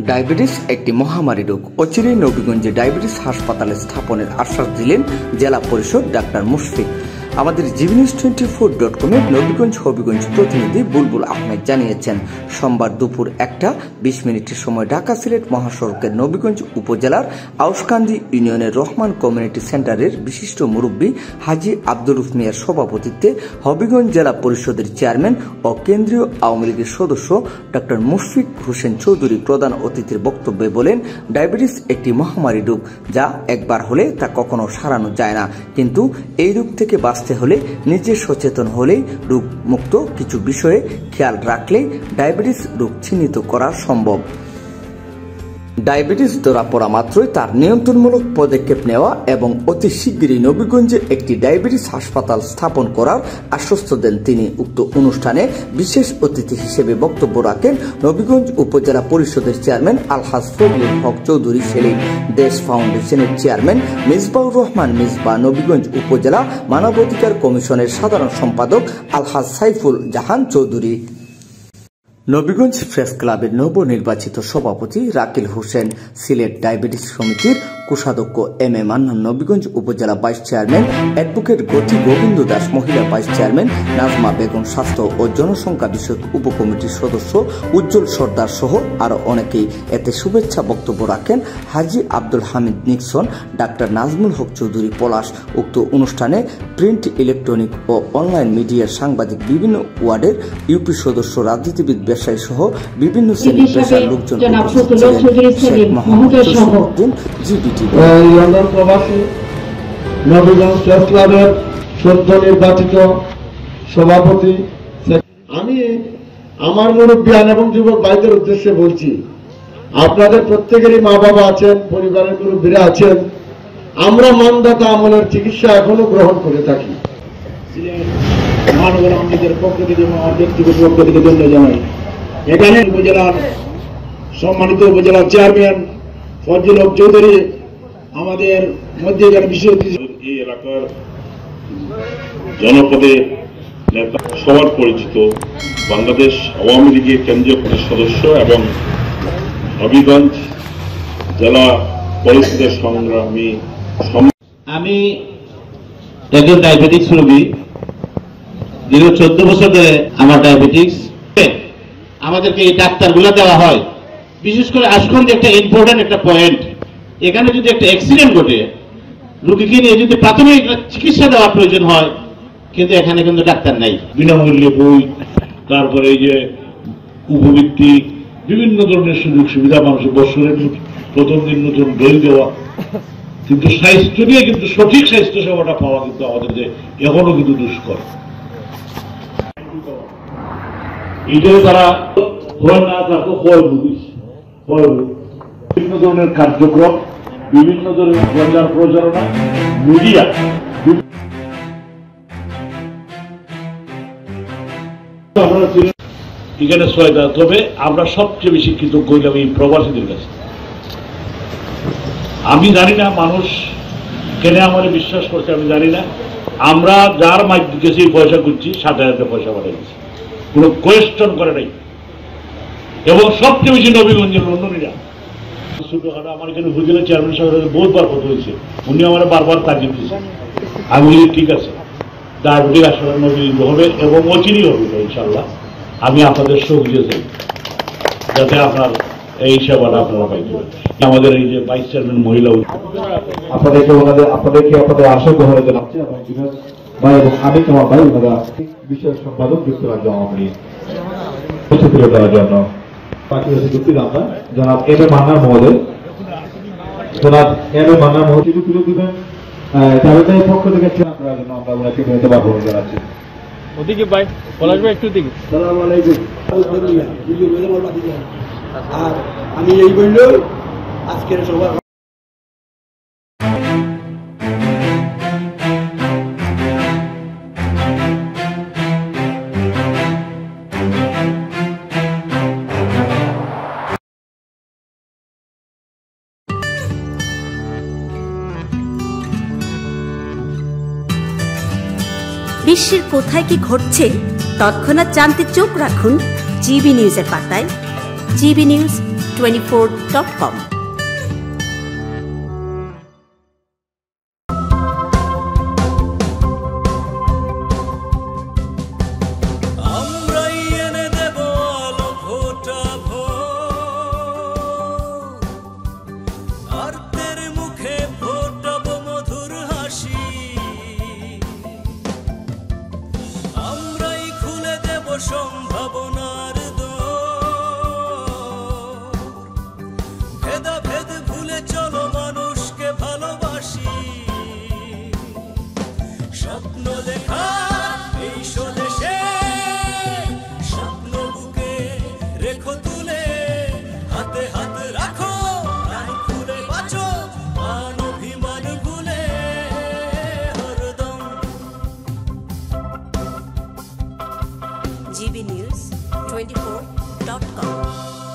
Diabetes একটি মহামারী রোগ। অচিরেই নবীগঞ্জে ডায়াবেটিস হাসপাতাল স্থাপনের আশ্বাস দিলেন জেলা পরিষদ ডাক্তার মুশফিক। আমাদের GBnews24.com এর নবীগঞ্জ হবিগঞ্জ প্রতিনিধি বুলবুল আহমেদ জানিয়েছেন, সোমবার দুপুর 1:20 সময় ঢাকা সিলেট মহাসড়কের নবীগঞ্জ উপজেলার আউশকান্দি ইউনিয়নের রহমান কমিউনিটি সেন্টারের বিশিষ্ট মুরব্বী হাজি আব্দুল রুফ মিয়ার সভাপতিত্বে হবিগঞ্জ জেলা পরিষদের চেয়ারম্যান ও কেন্দ্রীয় আওয়ামী লীগের সদস্য ডাক্তার মুশফিক হোসেন চৌধুরী প্রধান অতিথির বক্তব্যে বলেন, ডায়াবেটিস একটি মহামারী রোগ যা একবার হলে তা কখনো সারানো যায় না, কিন্তু এই রোগ থেকে হলে নিজে সচেতন হলেই রোগ মুক্ত কিছু বিষয়ে খেয়াল রাখলেই ডায়াবেটিস রোগ চিহ্নিত করা সম্ভব। ডায়াবেটিস ধরা পড়া মাত্রই তার নিয়ন্ত্রণমূলক পদক্ষেপ নেওয়া এবং অতি শীঘ্রই নবীগঞ্জে একটি ডায়াবেটিস হাসপাতাল স্থাপন করার আশ্বস্ত দেন তিনি। উক্ত অনুষ্ঠানে বিশেষ অতিথি হিসেবে বক্তব্য রাখেন নবীগঞ্জ উপজেলা পরিষদের চেয়ারম্যান আলহাজ ফজলুল হক চৌধুরী সেলিম, দেশ ফাউন্ডেশনের চেয়ারম্যান মিসবাউর রহমান মিসবা, নবীগঞ্জ উপজেলা মানবাধিকার কমিশনের সাধারণ সম্পাদক আলহাজ সাইফুল জাহান চৌধুরী, নবীগঞ্জ প্রেস ক্লাবের নবনির্বাচিত সভাপতি রাকিল হোসেন, সিলেট ডায়াবেটিস সমিতির কোষাধ্যক্ষ এম এ মান্নান, নবীগঞ্জ উপজেলা ভাইস চেয়ারম্যান অ্যাডভোকেট গতি গোবিন্দ দাস, মহিলা ভাইস চেয়ারম্যান নাজমা বেগম, স্বাস্থ্য ও জনসংখ্যা বিষয়ক উপকমিটির সদস্য উজ্জ্বল সর্দার সহ আরো অনেকেই। এতে শুভেচ্ছা বক্তব্য রাখেন হাজি আব্দুল হামিদ নিক্সন, ডাক্তার নাজমুল হক চৌধুরী পলাশ। উক্ত অনুষ্ঠানে প্রিন্ট, ইলেকট্রনিক ও অনলাইন মিডিয়ার সাংবাদিক, বিভিন্ন ওয়ার্ডের ইউপি সদস্য, রাজনীতিবিদ, ব্যবসায়ী সহ বিভিন্ন শ্রেণীর পেশার লোকজন উপস্থিত ছিলেন। লন্ডন প্রবাসী নবীগঞ্জ প্রেস ক্লাবের সদ্য নির্বাচিত সভাপতি, আমি আমার মুরব্বিয়ান এবং যুবক ভাইদের উদ্দেশ্যে বলছি, আপনাদের প্রত্যেকেরই মা বাবা আছেন, পরিবারের মুরব্বীরা আছেন। আমরা মানদাতা আমলের চিকিৎসা এখনো গ্রহণ করে থাকি। মহানগর আওয়ামী লীগের পক্ষ থেকে, আমার ব্যক্তিগত পক্ষ থেকে ধন্যবাদ জানাই। এখানে উপজেলার সম্মানিত উপজেলা চেয়ারম্যান ফজলুল হক চৌধুরী আমাদের মধ্যে এখানে বিশেষ এই এলাকার জনপদে নেতা, সবার পরিচিত বাংলাদেশ আওয়ামী লীগের কেন্দ্রীয় কমিটির সদস্য এবং হবিগঞ্জ জেলা পরিষদের সংগ্রামী। আমি একজন ডায়াবেটিক্স রোগী, দীর্ঘ 14 বছর ধরে আমার ডায়াবেটিক্স। আমাদেরকে এই ডাক্তারগুলো দেওয়া হয়, বিশেষ করে আশকন্দি একটা ইম্পর্টেন্ট একটা পয়েন্ট। এখানে যদি একটা অ্যাক্সিডেন্ট ঘটে, রোগীকে নিয়ে যদি প্রাথমিক চিকিৎসা দেওয়ার প্রয়োজন হয়, কিন্তু এখানে কিন্তু ডাক্তার নাই। বিনামূল্যে বই, তারপরে এই যে উপবৃত্তি, বিভিন্ন ধরনের সুযোগ সুবিধা, মানুষের বছরের প্রথম দিন নতুন বই দেওয়া, কিন্তু স্বাস্থ্য নিয়ে কিন্তু সঠিক স্বাস্থ্য সেবাটা পাওয়া কিন্তু আমাদের যে এখনো কিন্তু দুষ্কর। এটাও তারা হয় না, তারপর বিভিন্ন ধরনের কার্যক্রম, বিভিন্ন ধরনের প্রচারণা, মিডিয়া এখানে সহায়তা। তবে আমরা সবচেয়ে বেশি কৃতজ্ঞ হইলাম এই প্রবাসীদের কাছে। আমি জানি না মানুষ কেন আমার বিশ্বাস করছে, আমি জানি না। আমরা যার মাধ্যমে গেছি পয়সা করছি, 7,000 পয়সা পাঠাইছি, কোনো কোয়েশ্চন করে নাই। এবং সবচেয়ে বেশি নবীগঞ্জের লন্ডনীরা ছোটখাটো, আমার এখানে উপজেলা চেয়ারম্যান সাহেবের বহুতবার কথা হয়েছে, উনি আমার বারবার তাগিদ দিয়েছে। আমি বলি ঠিক আছে, ডায়াবেটিক আসলে নবীগঞ্জ হবে এবং অচিরই হবে ইনশাল্লাহ। আমি আপনাদের সহযোগিতা চাই যাতে আপনার এই সেবাটা আপনারা পাইতে পারেন। আমাদের এই যে ভাইস চেয়ারম্যান মহিলা, আপনাদেরকে আপনাদের আশা গ্রহণ জানাচ্ছি ভাই, এবং আমি তোমার ভাই ওনারা বিষয় সম্পাদক যুক্তরাজ্য আওয়ামী লীগ দেওয়ার জন্য বাকি হচ্ছে যুক্তির আমরা জনাব এম এ মান্নার মহোদয়, জনাব এম এ মান্নার মহোদয় তুলে দিবেন জাভেদের পক্ষ থেকে। আপনার জন্য আমরা ওনাকে ধন্যবাদ জানাচ্ছি। ওদিকে ভাই পলাশ ভাই একটু দিকে। আসসালামু আলাইকুম। আর আমি এই বলল আজকের সভা বিশ্বের কোথায় কি ঘটছে তৎক্ষণাৎ জানতে চোখ রাখুন জিবি নিউজের পাতায়। GB news gbnews24.com। সম্ভাবনার ভেদাভেদ ভুলে চলো মানুষকে ভালোবাসি স্বপ্ন দেখা এই স্বদেশে স্বপ্ন বুকে রেখো তুলে হাতে হাত রাখো প্রাণ খুলে বাঁচো মান অভিমান ভুলে হরদম। gbnews24.com।